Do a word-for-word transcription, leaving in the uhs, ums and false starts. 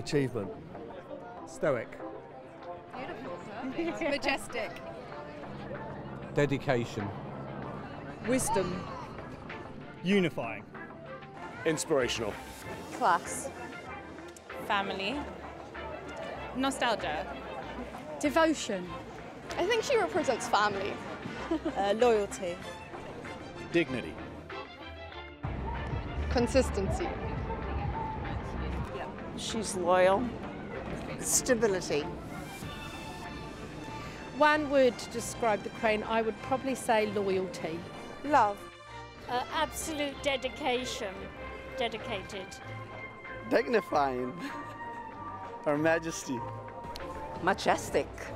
achievement. Stoic. Beautiful. Majestic. Dedication. Wisdom. Unifying. Inspirational. Class. Family. Nostalgia. Devotion. I think she represents family. uh, loyalty. Dignity. Consistency. She's loyal. Stability. One word to describe the Queen, I would probably say loyalty. Love. Uh, absolute dedication. Dedicated. Dignifying. Her Majesty. Majestic.